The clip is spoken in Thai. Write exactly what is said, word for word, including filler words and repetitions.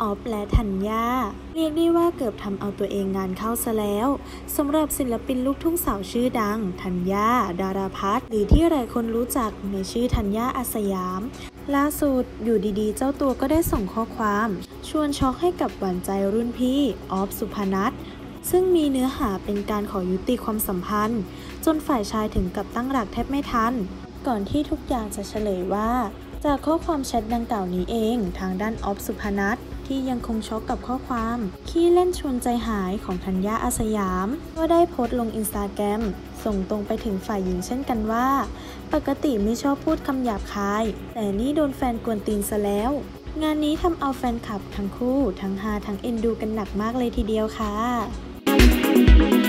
ออฟและธัญญาเรียกได้ว่าเกือบทำเอาตัวเองงานเข้าซะแล้วสำหรับศิลปินลูกทุ่งสาวชื่อดังธัญญาดาราพัฒน์หรือที่หลายคนรู้จักในชื่อธัญญาอาสยามล่าสุดอยู่ดีๆเจ้าตัวก็ได้ส่งข้อความชวนช็อกให้กับหวานใจรุ่นพี่ออฟสุพนัทซึ่งมีเนื้อหาเป็นการขอยุติความสัมพันธ์จนฝ่ายชายถึงกับตั้งหลักแทบไม่ทันก่อนที่ทุกอย่างจะเฉลยว่าจากข้อความแชทดังกล่าวนี้เองทางด้านออฟสุพนัทที่ยังคงช็อกกับข้อความขี้เล่นชวนใจหายของธัญญาอาสยามก็ได้โพสต์ลงอินสตาแกรมส่งตรงไปถึงฝ่ายหญิงเช่นกันว่าปกติไม่ชอบพูดคำหยาบคายแต่นี่โดนแฟนกวนตีนซะแล้วงานนี้ทำเอาแฟนคลับทั้งคู่ทั้งฮาทั้งเอ็นดูกันหนักมากเลยทีเดียวค่ะ